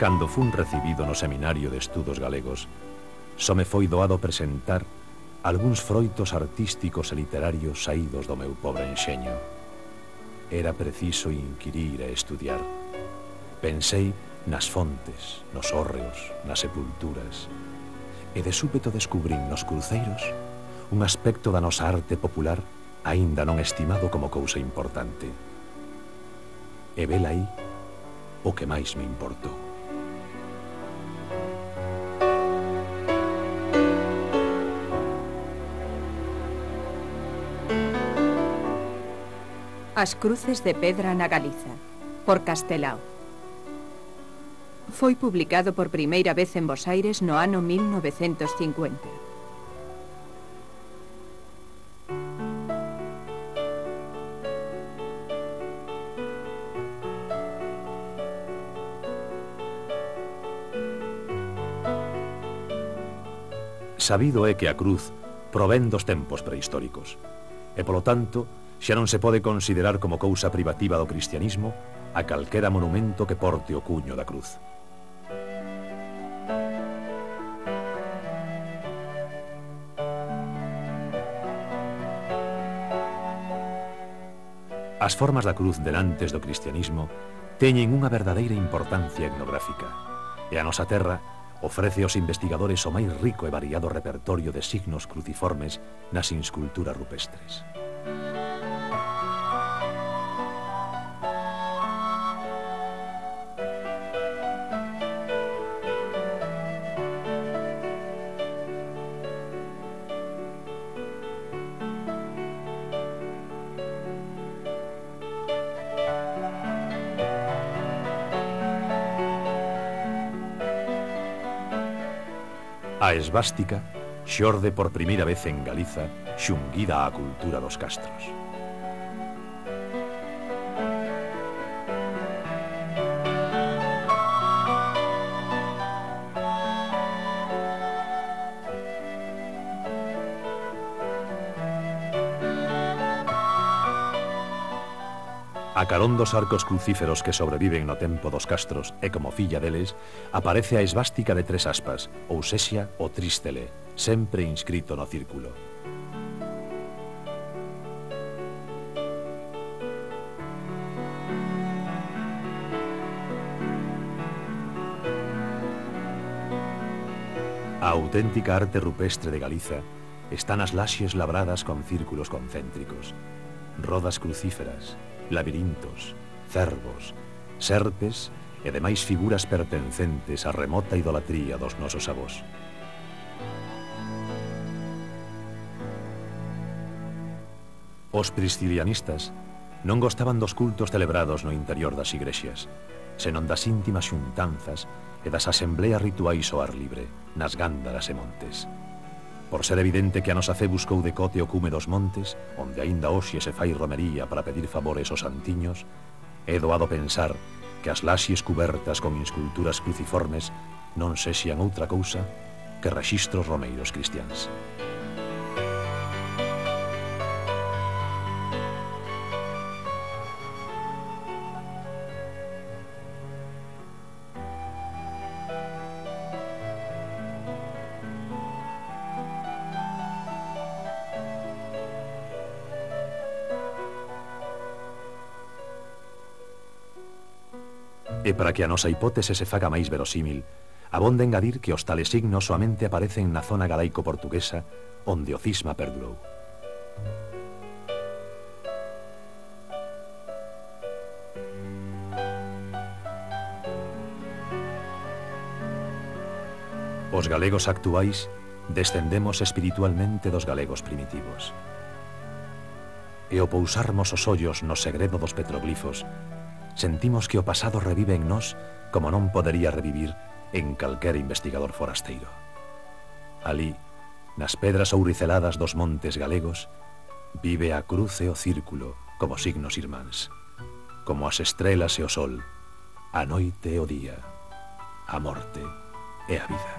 Cando fun recibido no Seminario de Estudos Galegos, só me foi doado presentar algúns froitos artísticos e literarios saídos do meu pobre enxeño. Era preciso inquirir e estudiar. Pensei nas fontes, nos hórreos, nas sepulturas, e de súpeto descubrín nos cruceiros un aspecto da nosa arte popular aínda non estimado como cousa importante. E vela aí o que máis me importou. As cruces de pedra na Galiza, por Castelao. Foi publicado por primeira vez en Bos Aires no ano 1950. Sabido é que a cruz provén dos tempos prehistóricos, e polo tanto xa non se pode considerar como cousa privativa do cristianismo a calquera monumento que porte o cuño da cruz. As formas da cruz denantes do cristianismo teñen unha verdadeira importancia etnográfica, e a nosa terra ofrece aos investigadores o máis rico e variado repertorio de signos cruciformes nas insculturas rupestres. A esvástica xorde por primeira vez en Galiza xunguida á cultura dos castros. A carón dos arcos crucíferos que sobreviven no tempo dos castros e como filla deles, aparece a esvástica de 3 aspas, ou sexa, o trístele, sempre inscrito no círculo. A auténtica arte rupestre de Galiza está nas laxes labradas con círculos concéntricos, rodas crucíferas, labirintos, cervos, serpes e demais figuras pertencentes á remota idolatría dos nosos avós. Os triskelianistas non gostaban dos cultos celebrados no interior das igrexas, senón das íntimas xuntanzas e das asembleas rituais ao ar libre, nas gándaras e montes. Por ser evidente que a nosa fe buscou decote o cume dos montes, onde aínda hoxe se fai romería para pedir favores aos santiños, é doado pensar que as laxes cubertas con insculturas cruciformes non sexan outra cousa que rexistros romeiros cristiáns. E para que a nosa hipótese se faga máis verosímil, abonda engadir que os tales signos soamente aparecen na zona galaico-portuguesa onde o cisma perdurou. Os galegos actuais descendemos espiritualmente dos galegos primitivos. E ao pousarmos os ollos no segredo dos petroglifos, sentimos que o pasado revive en nós como non podería revivir en calquera investigador forasteiro. Ali, nas pedras ouriceladas dos montes galegos, vive a cruz e o círculo como signos irmáns, como as estrelas e o sol, a noite e o día, a morte e a vida.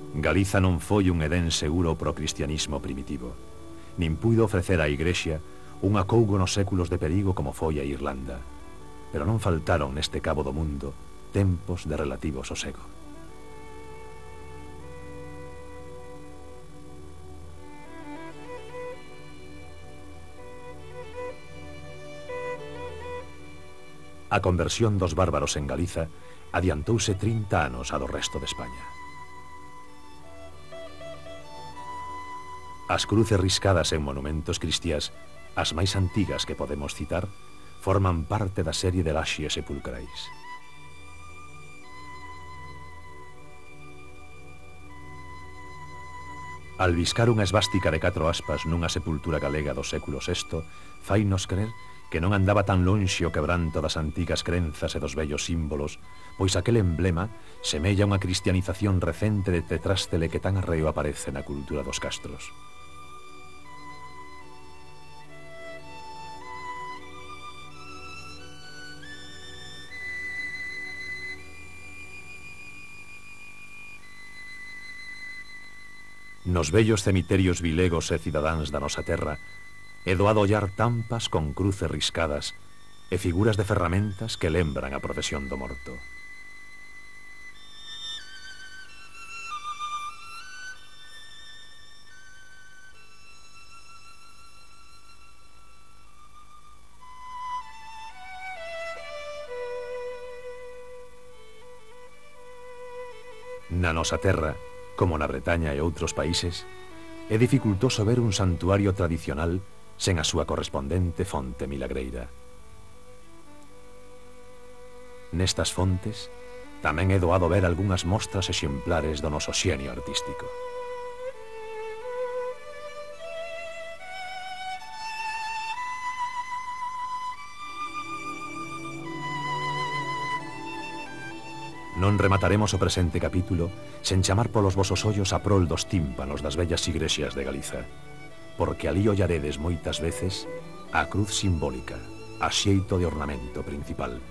Galiza non foi un edén seguro pro cristianismo primitivo, nin puido ofrecer á Igrexa un acougo nos séculos de perigo como foi a Irlanda, pero non faltaron neste cabo do mundo tempos de relativo sosego. A conversión dos bárbaros en Galiza adiantouse 30 anos a do resto de España. As cruces riscadas en monumentos cristiás, as máis antigas que podemos citar, forman parte da serie de laxes sepulcrais. Albiscar unha esvástica de 4 aspas nunha sepultura galega do século VI fainos crer que non andaba tan lonxe o quebranto das antigas crenzas e dos vellos símbolos, pois aquel emblema semella unha cristianización recente de tetrástele que tan arreo aparece na cultura dos castros. Nos vellos cemiterios vilegos e cidadáns da nosa terra, é doado ollar tampas con cruces riscadas e figuras de ferramentas que lembran a profesión do morto. Na nosa terra, como na Bretaña e outros países, é dificultoso ver un santuario tradicional sen a súa correspondente fonte milagreira. Nestas fontes tamén é doado ver algunhas mostras exemplares do noso xenio artístico. Non remataremos o presente capítulo sen chamar polos vosos ollos a prol dos tímpanos das vellas igrexas de Galiza, porque alí ollaredes moitas veces a cruz simbólica, a xeito de ornamento principal.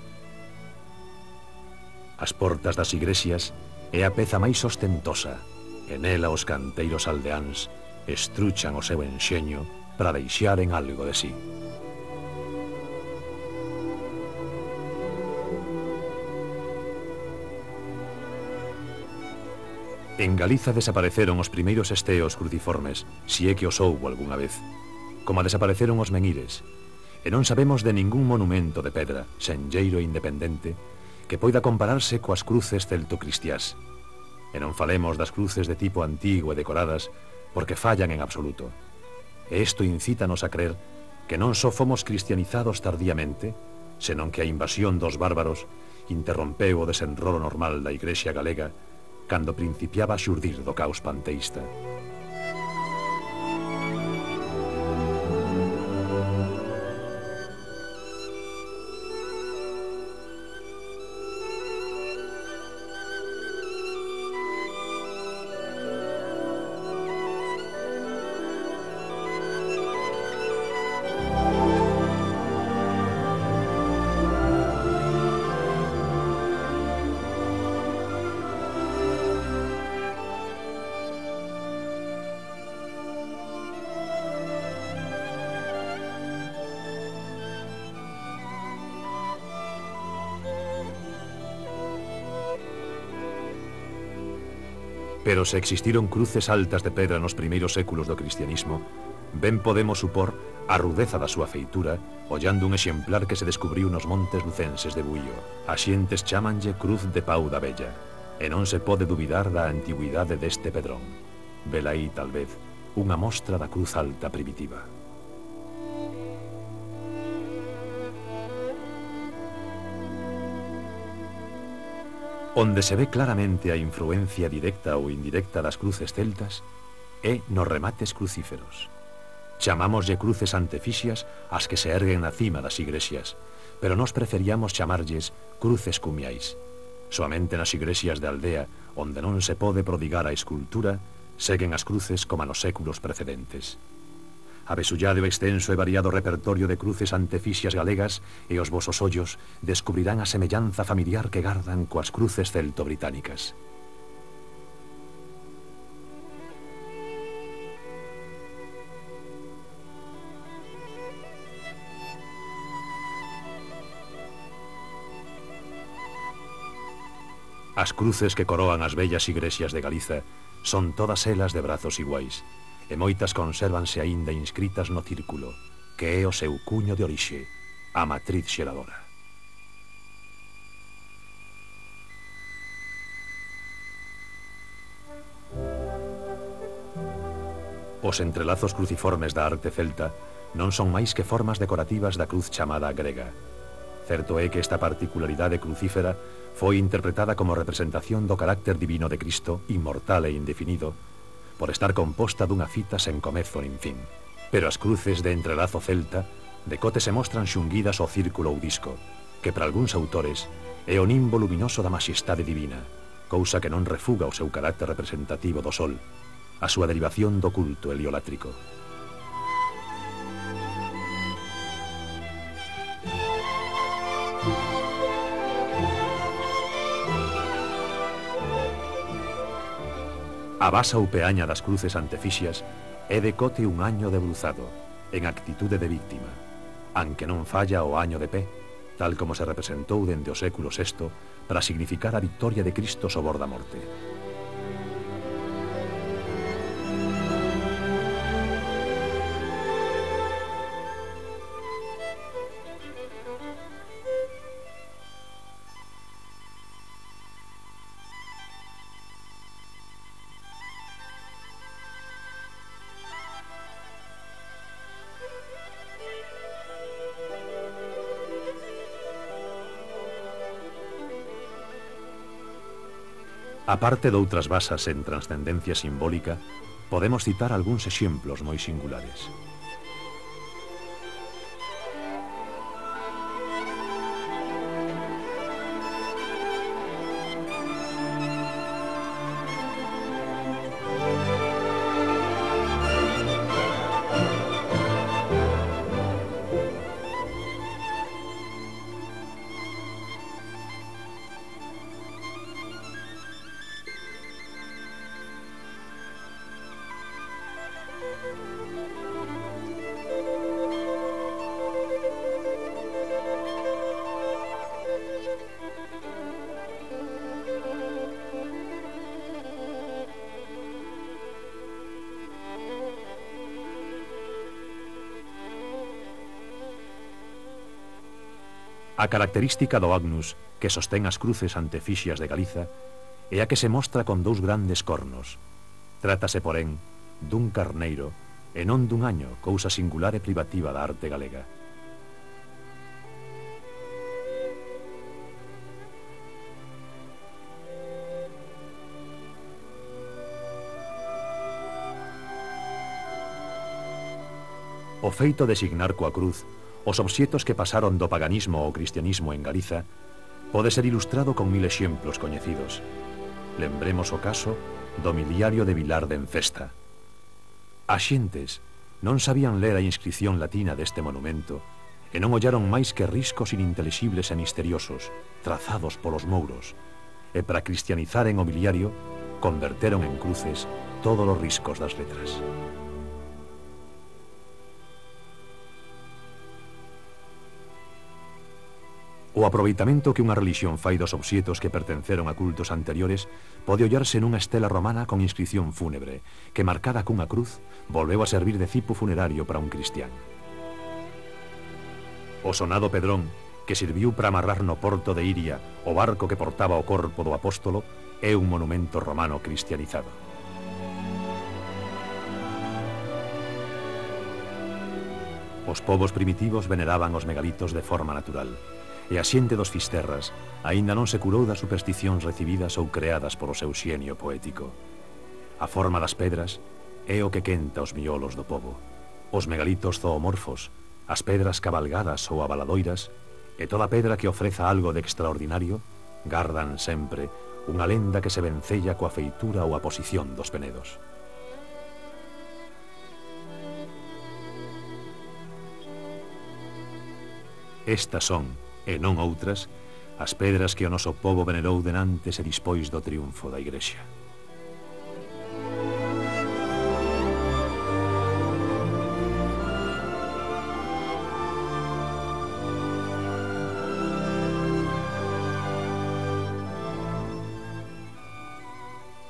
As portas das igrexas é a peza máis ostentosa, e nela os canteiros aldeáns estruchan o seu enxeño para deixaren algo de sí. En Galiza desapareceron os primeiros esteos cruciformes, si é que os houbo algunha vez, como desapareceron os menhires, e non sabemos de ningún monumento de pedra, senlleiro e independente, que poida compararse coas cruces celtocristiás. E non falemos das cruces de tipo antigo e decoradas, porque fallan en absoluto. E isto incítanos a crer que non só fomos cristianizados tardíamente, senón que a invasión dos bárbaros interrompeu o desenrolo normal da Igrexa galega cando principiaba a xurdir do caos panteísta. Pero se existiron cruces altas de pedra nos primeiros séculos do cristianismo, ben podemos supor a rudeza da súa feitura ollando un exemplar que se descubriu nos montes lucenses de Buío. As xentes chámanlle Cruz de Pau da Bella, e non se pode dubidar da antigüidade deste pedrón. Velaí, tal vez, unha mostra da cruz alta primitiva. Onde se ve claramente a influencia directa ou indirecta das cruces celtas é nos remates crucíferos. Chamámoslle cruces antefixias as que se erguen na cima das igrexas, pero nós preferíamos chamarlles cruces cumiais. Soamente nas igrexas de aldea, onde non se pode prodigar a escultura, seguen as cruces como nos séculos precedentes. Abesullade o extenso e variado repertorio de cruces antefixias galegas e os vosos ollos descubrirán a semellanza familiar que gardan coas cruces celto-británicas. As cruces que coroan as bellas igrexas de Galiza son todas elas de brazos iguais, e moitas consérvanse aínda inscritas no círculo, que é o seu cuño de orixe, a matriz xeradora. Os entrelazos cruciformes da arte celta non son máis que formas decorativas da cruz chamada grega. Certo é que esta particularidade crucífera foi interpretada como representación do carácter divino de Cristo, inmortal e indefinido, por estar composta dunha fita sen comezo nin fin. Pero as cruces de entrelazo celta decote se mostran xunguidas ao círculo ou disco, que para algúns autores é o nimbo luminoso da maxestade divina, cousa que non refuga o seu carácter representativo do sol, a súa derivación do culto heliolátrico. A basa ou peaña das cruces antefixias é decote un año de bruzado, en actitude de víctima, anque non falla o año de pé, tal como se representou dende o século VI para significar a victoria de Cristo sobor da morte. A parte doutras basas en transcendencia simbólica, podemos citar algúns exemplos moi singulares. A característica do agnus que sostén as cruces antefixias de Galiza é a que se mostra con dous grandes cornos. Trátase, porén, dun carneiro e non dun año, cousa singular e privativa da arte galega. O feito de signar coa cruz os obxetos que pasaron do paganismo ao cristianismo en Galiza pode ser ilustrado con 1000 exemplos coñecidos. Lembremos o caso do miliario de Vilar de Enfesta. As xentes non sabían ler a inscripción latina deste monumento e non ollaron máis que riscos inintelixibles e misteriosos trazados polos mouros, e para cristianizaren o miliario converteron en cruces todos os riscos das letras. O aproveitamento que unha religión fai dos obxetos que pertenceron a cultos anteriores pode ollarse nunha estela romana con inscripción fúnebre, que marcada cunha cruz, volveu a servir de cipo funerario para un cristián. O sonado pedrón, que serviu para amarrar no porto de Iria o barco que portaba o corpo do apóstolo, é un monumento romano cristianizado. Os povos primitivos veneraban os megalitos de forma natural, e a xente dos Fisterras aínda non se curou das supersticións recibidas ou creadas polo seu xenio poético. A forma das pedras é o que quenta os miolos do pobo. Os megalitos zoomorfos, as pedras cabalgadas ou abaladoiras, e toda pedra que ofreza algo de extraordinario, gardan sempre unha lenda que se vencella coa feitura ou a posición dos penedos. Estas son, e non outras, as pedras que o noso pobo venerou denantes e dispois do triunfo da Igrexa.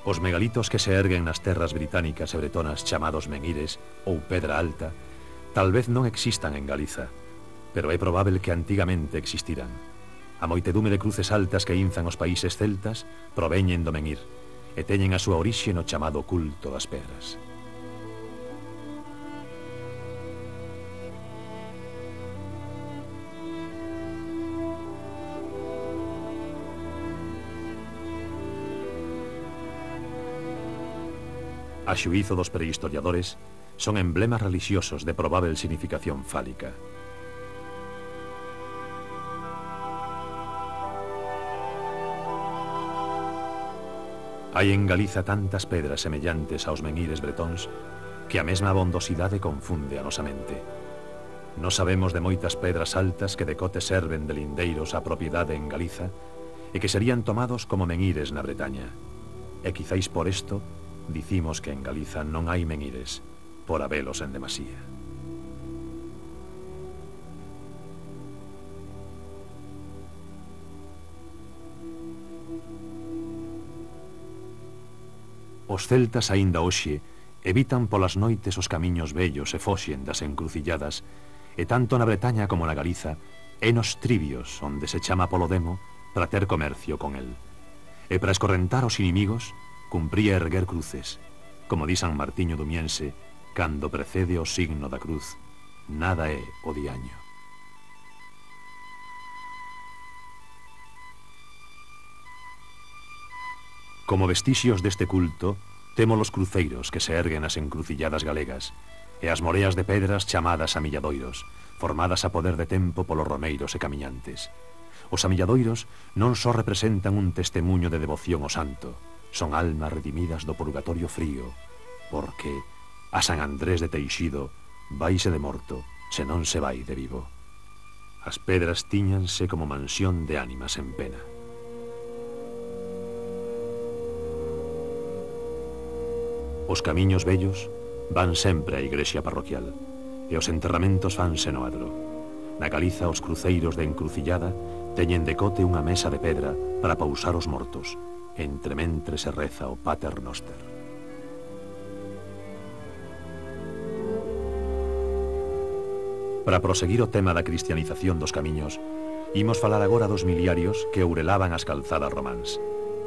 Os megalitos que se erguen nas terras británicas e bretonas chamados menhires ou pedra alta tal vez non existan en Galiza, pero é probável que antigamente existiran. A moitedume de cruces altas que inzan os países celtas proveñen do menhir e teñen a súa orixe no chamado culto das pedras. A xuízo dos prehistoriadores, son emblemas religiosos de probável significación fálica. Hai en Galiza tantas pedras semellantes aos menhires bretóns que a mesma abondosidade confunde a nosa mente. Non sabemos de moitas pedras altas que decote serven de lindeiros a propiedade en Galiza e que serían tomados como menhires na Bretaña. E quizáis por isto dicimos que en Galiza non hai menhires, por habelos en demasía. Os celtas aínda hoxe evitan polas noites os camiños vellos e foxen das encrucilladas, e tanto na Bretaña como na Galiza é nos trivios onde se chama polo demo para ter comercio con el. E para escorrentar os inimigos cumpría erguer cruces, como di San Martiño Dumiense, cando precede o signo da cruz, nada é o diaño. Como vestixios deste culto, temos os cruceiros que se erguen nas encrucilladas galegas, e as moreas de pedras chamadas amilladoiros, formadas a poder de tempo polos romeiros e camiñantes. Os amilladoiros non só representan un testemunho de devoción ao santo, son almas redimidas do purgatorio frío, porque a San Andrés de Teixido vaise de morto, se non se vai de vivo. As pedras tíñanse como mansión de ánimas en pena. Os camiños vellos van sempre á igrexa parroquial, e os enterramentos fanse no adro. Na Galiza, os cruceiros de encrucillada teñen decote unha mesa de pedra para pausar os mortos, entre mentre se reza o Pater Noster. Para proseguir o tema da cristianización dos camiños, imos falar agora dos miliarios que ourelaban as calzadas románs.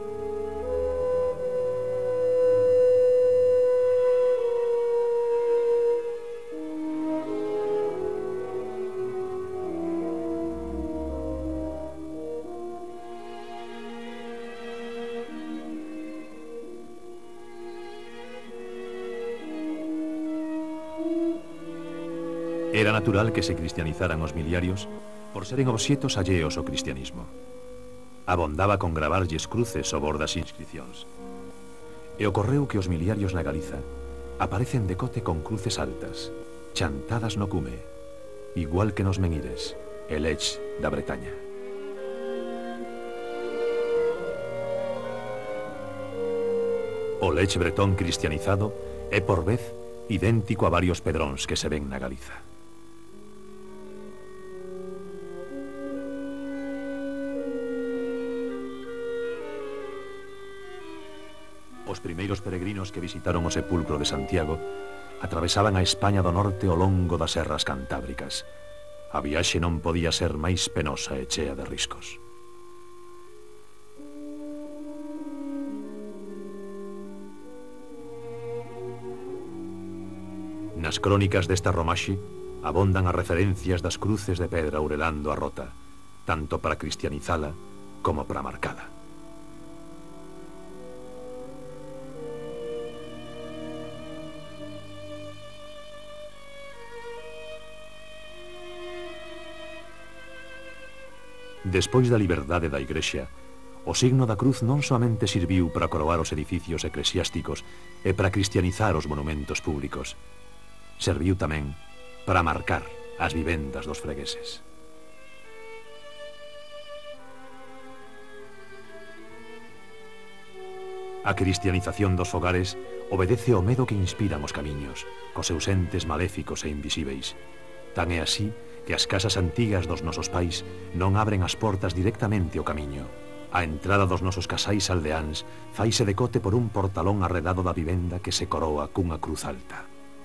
Era natural que se cristianizaran os miliarios por seren obxetos alleos ao cristianismo. Abondaba con gravarlles cruces ao bor das inscripcións. E ocorreu que os miliarios na Galiza aparecen decote con cruces altas, chantadas no cume, igual que nos menhires, el Lech da Bretaña. O Lech bretón cristianizado é por vez idéntico a varios pedróns que se ven na Galiza. Os primeiros peregrinos que visitaron o sepulcro de Santiago atravesaban a España do norte ao longo das serras cantábricas. A viaxe non podía ser máis penosa e chea de riscos. Nas crónicas desta romaxe abondan as referencias das cruces de pedra ourelando a rota, tanto para cristianizala como para marcala. Despois da liberdade da Igrexa, o signo da cruz non soamente serviu para coroar os edificios eclesiásticos e para cristianizar os monumentos públicos, serviu tamén para marcar as vivendas dos fregueses. A cristianización dos fogares obedece ao medo que inspiran os camiños, cos seus entes maléficos e invisíveis. Tan é así que as casas antigas dos nosos pais non abren as portas directamente ao camiño, A entrada dos nosos casais aldeáns faise decote por un portalón arredado da vivenda que se coroa cunha cruz alta.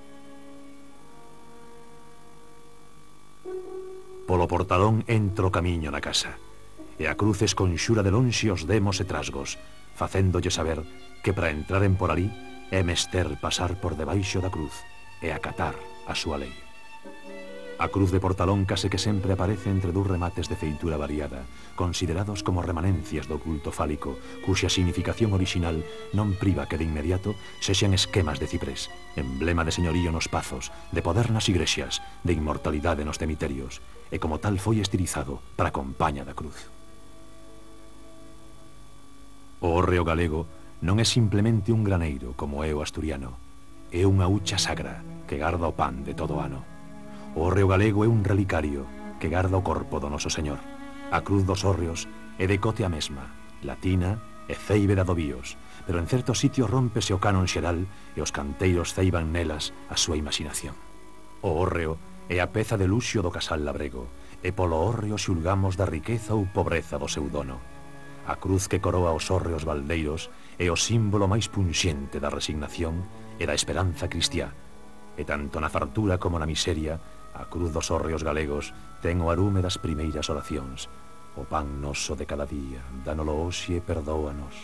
Polo portalón entro camiño na casa, e a cruz esconxura de lonxe os demos e trasgos, facéndolle saber que para entraren por ali é mester pasar por debaixo da cruz e acatar a súa lei. A cruz de portalón case que sempre aparece entre dous remates de feitura variada, considerados como remanencias do culto fálico, cuxa significación original non priva que de inmediato sexan esquemas de ciprés, emblema de señorío nos pazos, de poder nas igrexas, de inmortalidade nos cemiterios, e como tal foi estilizado para a compaña da cruz. O hórreo galego non é simplemente un graneiro como é o asturiano, é unha hucha sagra que garda o pan de todo ano. O hórreo galego é un relicario que garda o corpo do noso Señor. A cruz dos hórreos é de cote a mesma, latina e ceibe de adovíos, pero en certos sitios rómpese o canon xeral e os canteiros ceiban nelas a súa imaginación. O hórreo é a peza de luxo do casal labrego, e polo hórreo xulgamos da riqueza ou pobreza do seu dono. A cruz que coroa os hórreos baldeiros é o símbolo máis punxente da resignación e da esperanza cristiá, e tanto na fartura como na miseria, a cruz dos hórreos galegos ten o arume das primeiras oracións. O pan noso de cada día, dánolo hoxe e perdóanos.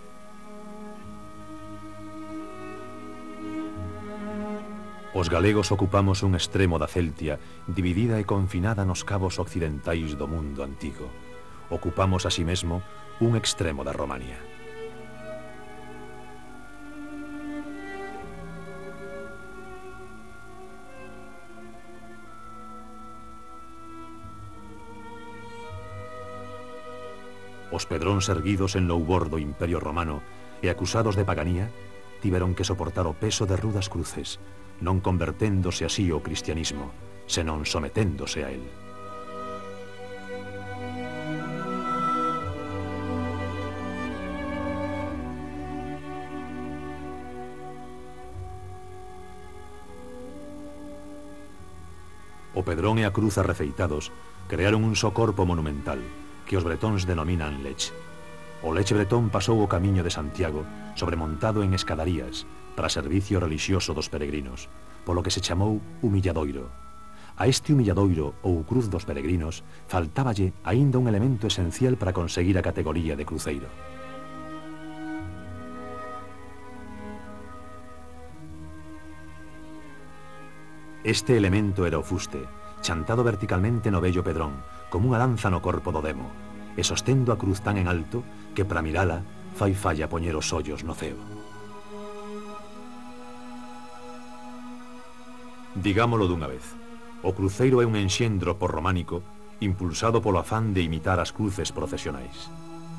Os galegos ocupamos un extremo da Celtia, dividida e confinada nos cabos occidentais do mundo antigo. Ocupamos así mesmo un extremo da Romania. Os pedróns erguidos en loubor do Imperio Romano e acusados de paganía tiveron que soportar o peso de rudas cruces, non converténdose así ao cristianismo, senón someténdose a él. O pedrón e a cruz arrefeitados crearon un só corpo monumental que os bretóns denominan lech. O leche bretón pasou o camiño de Santiago sobremontado en escadarías para servicio relixioso dos peregrinos, polo que se chamou humilladoiro. A este humilladoiro ou cruz dos peregrinos faltáballe aínda un elemento esencial para conseguir a categoría de cruceiro. Este elemento era o fuste, chantado verticalmente no vello pedrón, como unha lanza no corpo do demo, e sostendo a cruz tan en alto que para mirala fai falla poñer os ollos no ceo. Digámolo dunha vez, o cruceiro é un enxendro por románico impulsado polo afán de imitar as cruces procesionais.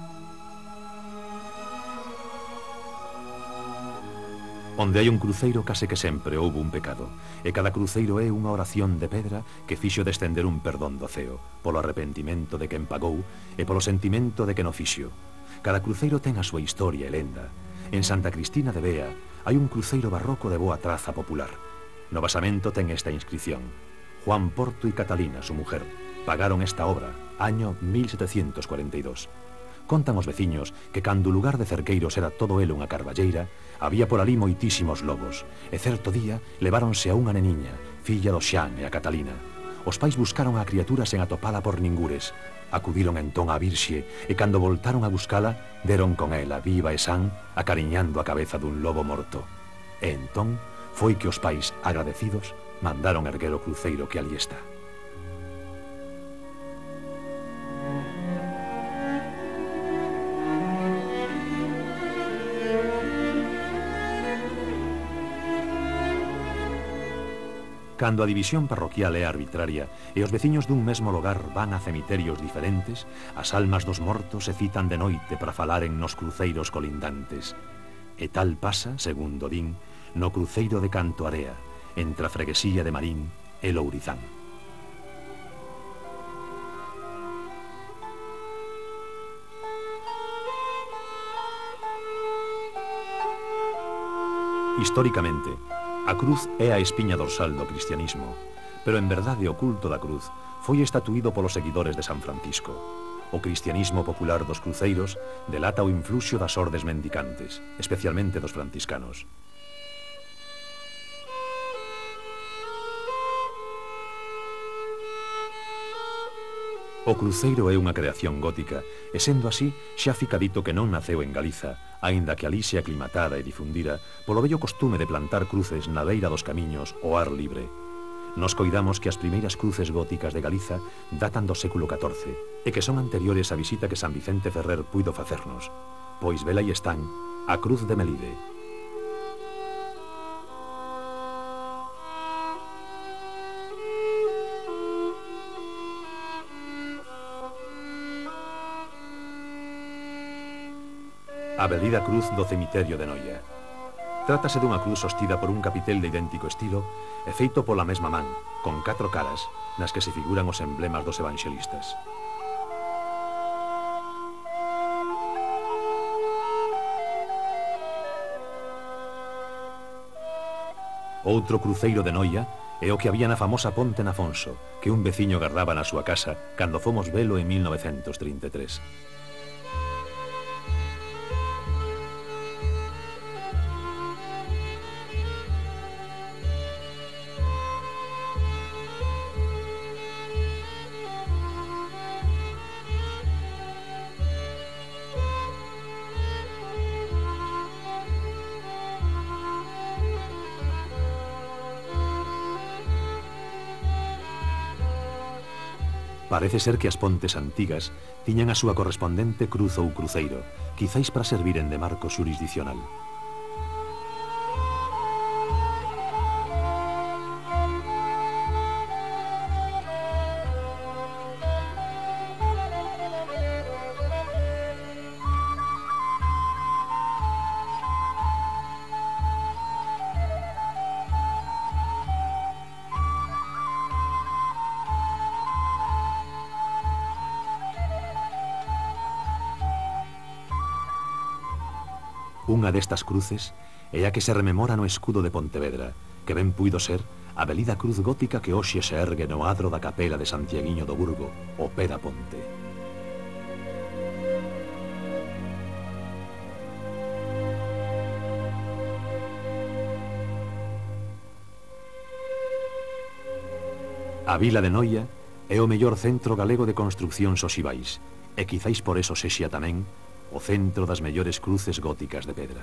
Onde hai un cruceiro case que sempre houbo un pecado, e cada cruceiro é unha oración de pedra que fixo descender un perdón do ceo, polo arrepentimento de quen pagou e polo sentimento de quen o fixo. Cada cruceiro ten a súa historia e lenda. En Santa Cristina de Bea hai un cruceiro barroco de boa traza popular. No basamento ten esta inscripción: Juan Porto y Catalina, su mujer, pagaron esta obra, año 1742. Contan os veciños que cando o lugar de cerqueiros era todo el unha carballeira, había por ali moitísimos lobos, e certo día leváronse a unha neniña, filla do Xan e a Catalina. Os pais buscaron a criatura sen atopala por ningures. Acudiron entón á Virxe, e cando voltaron a buscala, deron con ela, viva e san, acariñando a cabeza dun lobo morto. E entón foi que os pais, agradecidos, mandaron erguer o cruceiro que ali está. Cando a división parroquial é arbitraria e os veciños dun mesmo lugar van a cemiterios diferentes, as almas dos mortos se citan de noite para falaren nos cruceiros colindantes. E tal pasa, segundo din, no cruceiro de Cantoarea, entre a freguesía de Marín e Lourizán. Históricamente, a cruz é a espiña dorsal do cristianismo, pero en verdade o culto da cruz foi estatuído polos seguidores de San Francisco. o cristianismo popular dos cruceiros delata o influxo das ordes mendicantes, especialmente dos franciscanos. O cruceiro é unha creación gótica e, sendo así, xa fica dito que non naceu en Galiza, aínda que alí se aclimatada e difundira polo vello costume de plantar cruces na beira dos camiños ao ar libre. Nos coidamos que as primeiras cruces góticas de Galiza datan do século XIV e que son anteriores á visita que San Vicente Ferrer puido facernos, pois vela aí están a Cruz de Melide. A velida cruz do cemiterio de Noia. Trátase dunha cruz sostida por un capitel de idéntico estilo e feito pola mesma man, con 4 caras, nas que se figuran os emblemas dos evanxelistas. Outro cruceiro de Noia é o que había na famosa ponte na Afonso, que un veciño gardaba na súa casa cando fomos velo en 1933. Parece ser que as pontes antigas tiñan a súa correspondente cruz ou cruceiro, quizáis para serviren de marco xurisdicional. Unha destas cruces é a que se rememora no escudo de Pontevedra, que ben puido ser a velida cruz gótica que hoxe se ergue no adro da capela de Santiaguiño do Burgo, o pé da ponte. A vila de Noia é o mellor centro galego de construccións oxivais, e quizáis por eso sexa tamén o centro das mellores cruces góticas de pedra.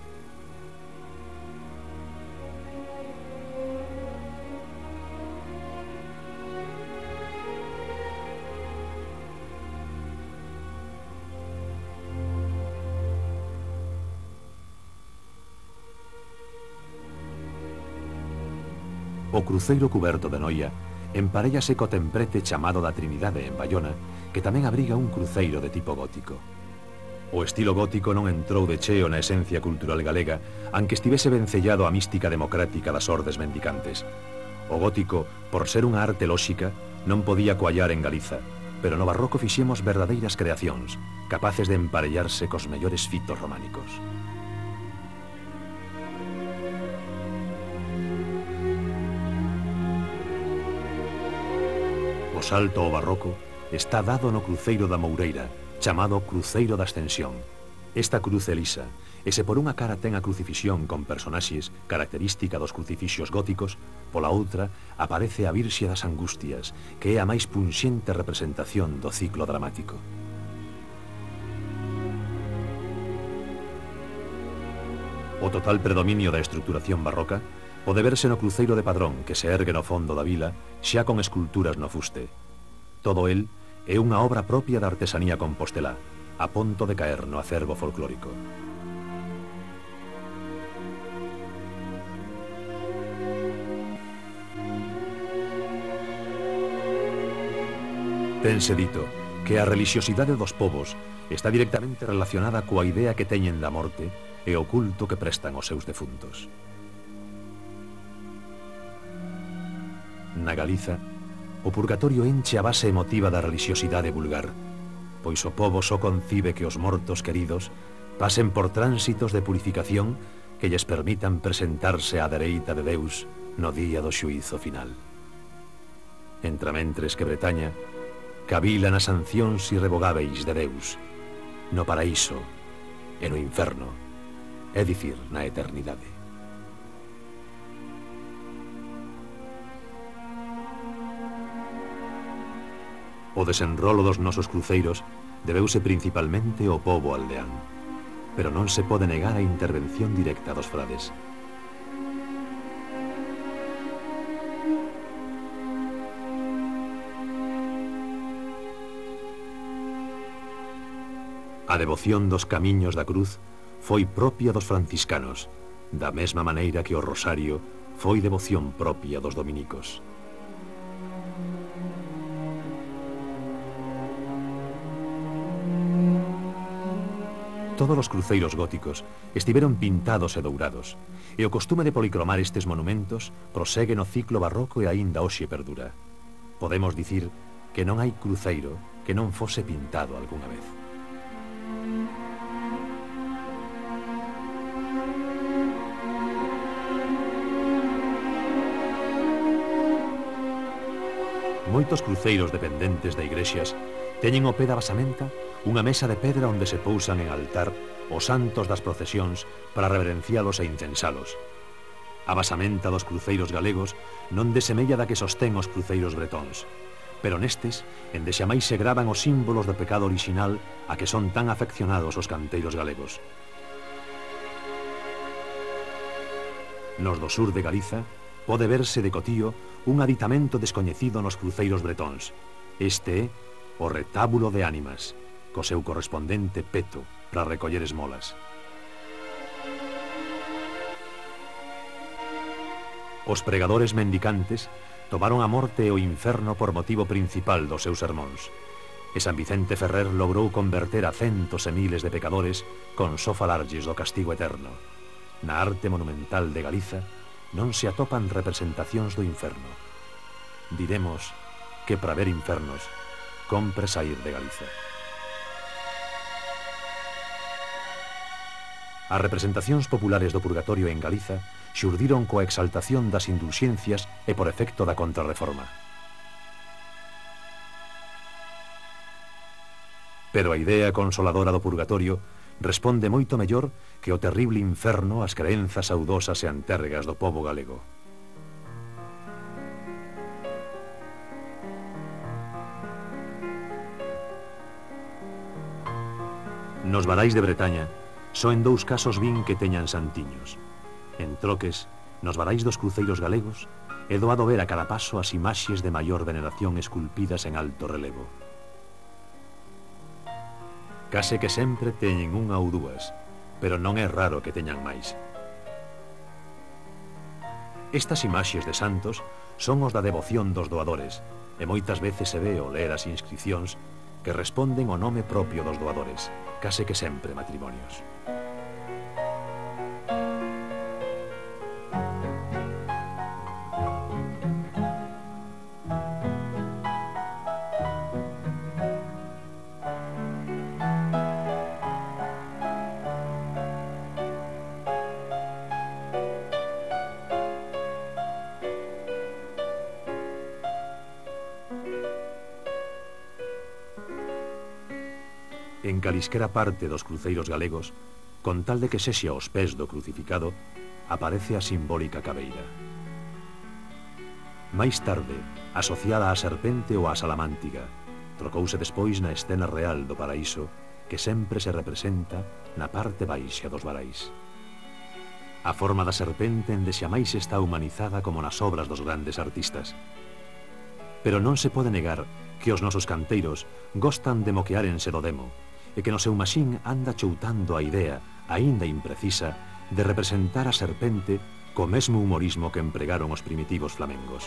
O cruceiro cuberto de Noia emparellase co temprete chamado da Trinidade en Bayona, que tamén abriga un cruceiro de tipo gótico. O estilo gótico non entrou de cheo na esencia cultural galega, aunque estivese vencellado á mística democrática das ordes mendicantes. O gótico, por ser unha arte lóxica, non podía coallar en Galiza, pero no barroco fixemos verdadeiras creacións, capaces de emparellarse cos mellores fitos románicos. O salto ao barroco está dado no cruceiro da Moureira, chamado Cruceiro da Ascensión. Esta cruz é lisa, e se por unha cara ten a crucifixión con personaxes característica dos crucifixios góticos, pola outra aparece a Virxe das Angustias, que é a máis punxente representación do ciclo dramático. O total predominio da estructuración barroca pode verse no cruceiro de Padrón, que se ergue no fondo da vila, xa con esculturas no fuste. Todo el é unha obra propia da artesanía compostelá, a ponto de caer no acervo folclórico. Tense dito que a relixiosidade dos povos está directamente relacionada coa idea que teñen da morte e o culto que prestan aos seus defuntos. Na Galiza, o purgatorio enche a base emotiva da relixiosidade vulgar, pois o povo só concibe que os mortos queridos pasen por tránsitos de purificación que lles permitan presentarse á dereita de Deus no día do xuízo final. Entramentres que Bretaña Cabila nas sancións irrevogáveis de Deus, no paraíso e no inferno, é dicir, na eternidade. O desenrolo dos nosos cruceiros debeuse principalmente ao pobo aldeán, pero non se pode negar a intervención directa dos frades. A devoción dos camiños da cruz foi propia dos franciscanos, da mesma maneira que o rosario foi devoción propia dos dominicos. Todos os cruceiros góticos estiveron pintados e dourados, e o costume de policromar estes monumentos prosegue no ciclo barroco e aínda hoxe perdura. Podemos dicir que non hai cruceiro que non fose pintado algunha vez. Moitos cruceiros dependentes de igrexas teñen ao pé da basamenta unha mesa de pedra onde se pousan en altar os santos das procesións para reverencialos e incensalos. A basamenta dos cruceiros galegos non desemella da que sostén os cruceiros bretóns, pero nestes, ende xamais se gravan os símbolos do pecado orixinal a que son tan afeccionados os canteiros galegos. Nos do sur de Galiza pode verse de cotío un aditamento descoñecido nos cruceiros bretóns. Este é o retábulo de ánimas, co seu correspondente peto para recoller esmolas. Os pregadores mendicantes tomaron a morte e o inferno por motivo principal dos seus sermóns. E San Vicente Ferrer logrou converter a centos e miles de pecadores con só falarlles do castigo eterno. Na arte monumental de Galiza non se atopan representacións do inferno. Diremos que para ver infernos compre saír de Galiza. As representacións populares do purgatorio en Galiza xurdiron coa exaltación das indulxencias e por efecto da contrarreforma. Pero a idea consoladora do purgatorio responde moito mellor que o terrible inferno ás crenzas saudosas e antergas do pobo galego. Nos varais de Bretaña, só en 2 casos vin que teñan santiños. En troques, nos varais dos cruceiros galegos, é doado ver a cada paso as imaxes de maior veneración esculpidas en alto relevo. Case que sempre teñen unha ou dúas, pero non é raro que teñan máis. Estas imaxes de santos son os da devoción dos doadores, e moitas veces se ve ao ler as inscripcións que responden ao nome propio dos doadores, case que sempre matrimonios. En calisquera parte dos cruceiros galegos, con tal de que sexa aos pés do crucificado, aparece a simbólica cabeira. Máis tarde, asociada á serpente ou á salamántiga, trocouse despois na escena real do paraíso, que sempre se representa na parte baixa dos varais. A forma da serpente ende xamais está humanizada como nas obras dos grandes artistas. Pero non se pode negar que os nosos canteiros gostan de moqueárense do demo, e que no seu maxín anda choutando a idea, aínda imprecisa, de representar a serpente co mesmo humorismo que empregaron os primitivos flamengos.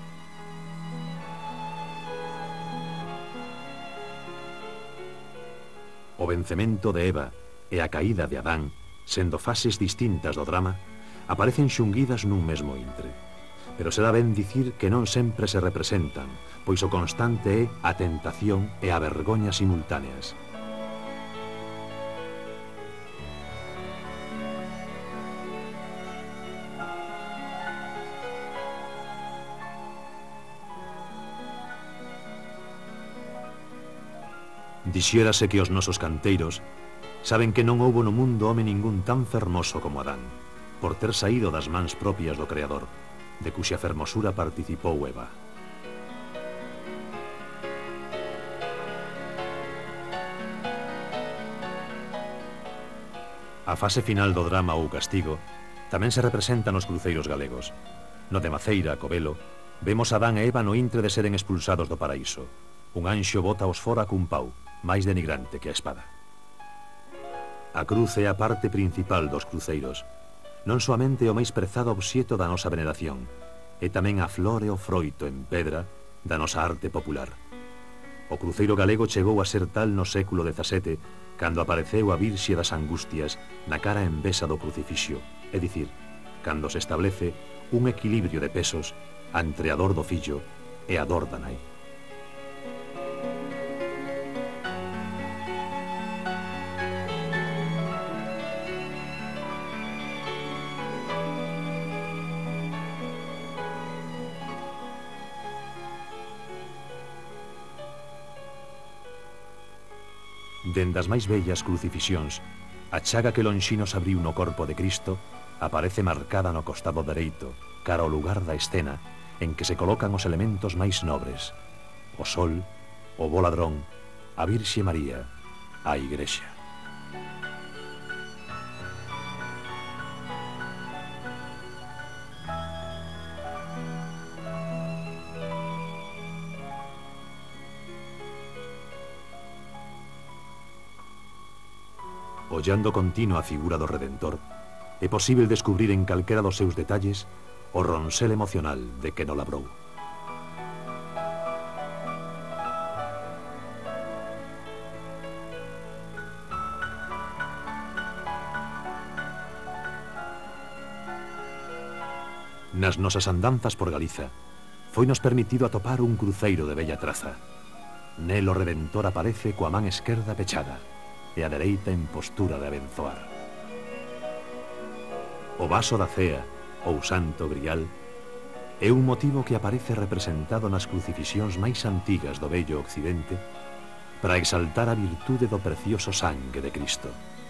O vencemento de Eva e a caída de Adán, sendo fases distintas do drama, aparecen xunguidas nun mesmo intre. Pero será ben dicir que non sempre se representan, pois o constante é a tentación e a vergoña simultáneas. Dixérase que os nosos canteiros saben que non houbo no mundo home ningún tan fermoso como Adán, por ter saído das mans propias do Creador, de cuxa fermosura participou Eva. A fase final do drama ou castigo tamén se representa nos cruceiros galegos. No de Maceira, Covelo, vemos a Adán e Eva no intre de seren expulsados do paraíso. Un anxo botaos fora cun pau, máis denigrante que a espada. A cruz é a parte principal dos cruceiros, non soamente o máis prezado obxeto da nosa veneración, é tamén a flor e o froito en pedra da nosa arte popular. O cruceiro galego chegou a ser tal no século XVII, cando apareceu a Virxe das Angustias na cara envesa do crucifixio, é dicir, cando se establece un equilibrio de pesos entre a dor do fillo e a dor da nai. Dende as máis bellas crucifixións, a chaga que Lonxinos abriu no corpo de Cristo aparece marcada no costado dereito, cara ao lugar da escena en que se colocan os elementos máis nobres: o sol, o bo ladrón, a Virxe María, a Igrexa. Ollando continuo a figura do Redentor, é posible descubrir en calquera dos seus detalles o ronsel emocional de que no labrou. Nas nosas andanzas por Galiza, foinos permitido atopar un cruceiro de bella traza. Nel o Redentor aparece coa man esquerda pechada e a dereita en postura de abenzoar. O vaso da cea, ou santo grial, é un motivo que aparece representado nas crucifixións máis antigas do vello occidente para exaltar a virtude do precioso sangue de Cristo.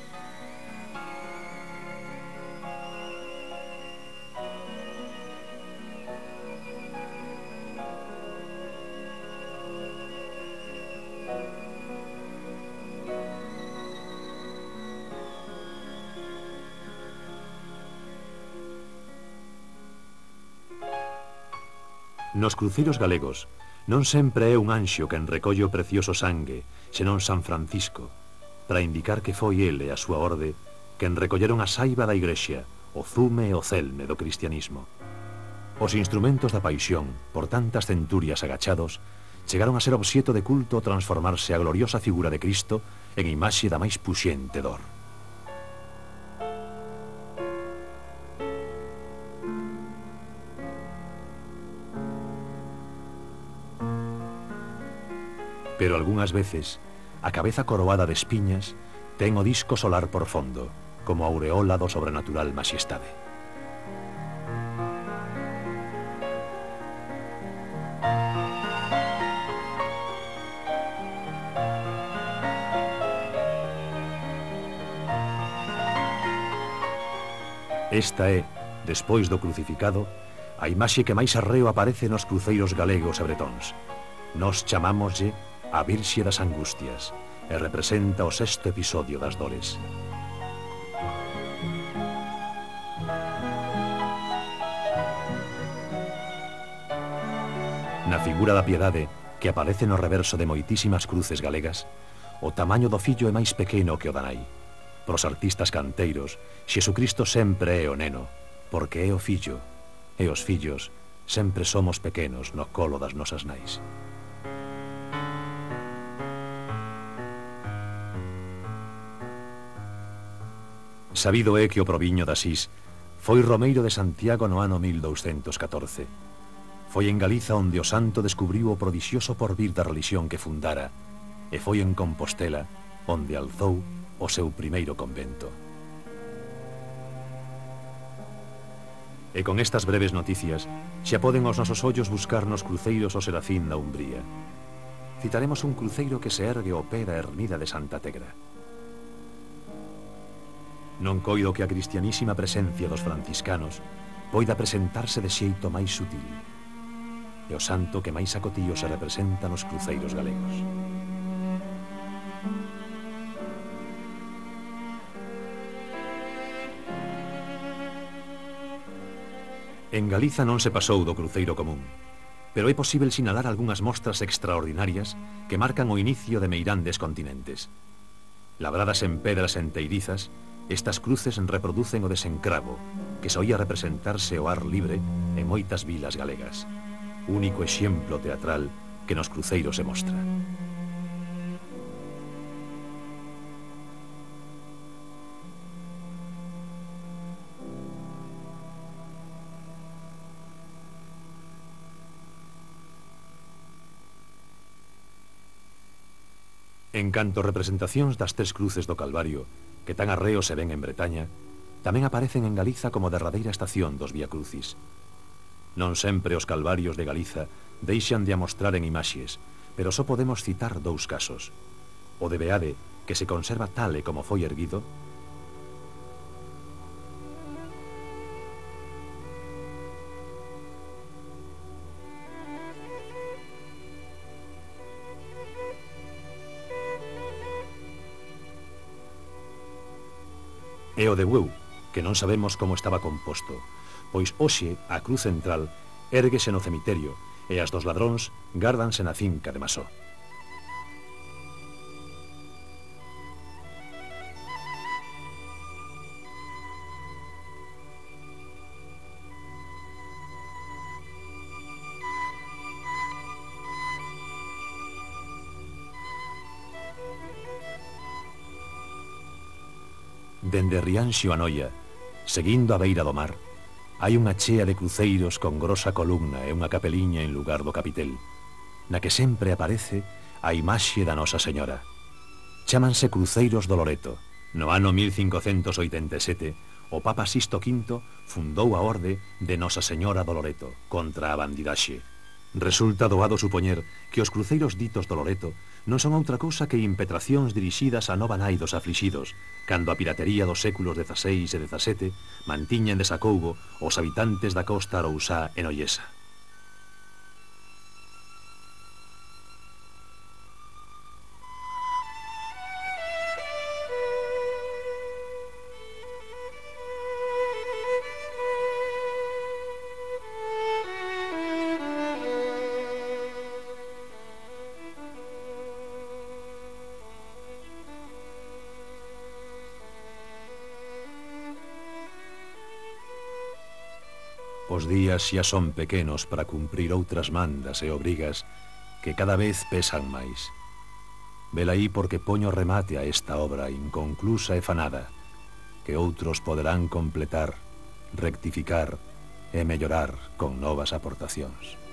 Nos cruceiros galegos non sempre é un anxo quen recolle o precioso sangue, senón San Francisco, para indicar que foi ele a súa orde quen recolleron a saiva da Igrexa, o zume e o celme do cristianismo. Os instrumentos da paixón, por tantas centurias agachados, chegaron a ser obxeto de culto ao transformarse a gloriosa figura de Cristo en imaxe da máis puxente dor. Pero algunhas veces, a cabeza coroada de espiñas ten o disco solar por fondo, como aureola do sobrenatural maxestade. Esta é, despois do crucificado, a imaxe que máis arreo aparece nos cruceiros galegos e bretóns. Nos chamámoslle a Virxe das Angustias e representa o sexto episodio das dores. Na figura da piedade, que aparece no reverso de moitísimas cruces galegas, o tamaño do fillo é máis pequeno que o da nai. Pros artistas canteiros, Xesucristo sempre é o neno, porque é o fillo, e os fillos sempre somos pequenos no colo das nosas nais. Sabido é que o proviño de Asís foi romeiro de Santiago no ano 1214. Foi en Galiza onde o santo descubriu o prodixioso porvir da relixión que fundara, e foi en Compostela onde alzou o seu primeiro convento. E con estas breves noticias xa poden os nosos ollos buscar nos cruceiros o Serafín da Umbría. citaremos un cruceiro que se ergue ao pé da ermida de Santa Tegra. Non coido que a cristianísima presencia dos franciscanos poida presentarse de xeito máis sutil. É o santo que máis acotío se representa nos cruceiros galegos. En Galiza non se pasou do cruceiro común, pero é posible sinalar algunhas mostras extraordinarias que marcan o inicio de meirandes continentes. Labradas en pedras enteirizas, estas cruces reproducen o desencravo que soía representarse ao ar libre en moitas vilas galegas. Único exemplo teatral que nos cruceiros se mostra. En canto representacións das tres cruces do Calvario, que tan arreo se ven en Bretaña, tamén aparecen en Galiza como derradeira estación dos Vía Crucis. Non sempre os Calvarios de Galiza deixan de amostrar en imaxes, pero só podemos citar dous casos. O de Beade, que se conserva tal e como foi erguido, e o de Bueu, que non sabemos como estaba composto, pois hoxe a cruz central érguese no cemiterio e as dos ladróns gárdanse na finca de Masó. Dende Rianxo a Noia, seguindo a beira do mar, hai unha chea de cruceiros con grosa columna e unha capeliña en lugar do capitel, na que sempre aparece a imaxe da Nosa Señora. Chámanse Cruceiros do Loreto. No ano 1587, o Papa Sixto V fundou a orde de Nosa Señora do Loreto contra a bandidaxe. Resulta doado supoñer que os cruceiros ditos do Loreto non son outra cousa que impetracións dirixidas a nova nai dos aflixidos, cando a piratería dos séculos XVI e XVII mantiña en desacougo os habitantes da costa arousá e nollesa. Os días xa son pequenos para cumprir outras mandas e obrigas que cada vez pesan máis. Velaí porque poño remate a esta obra inconclusa e fanada, que outros poderán completar, rectificar e mellorar con novas aportacións.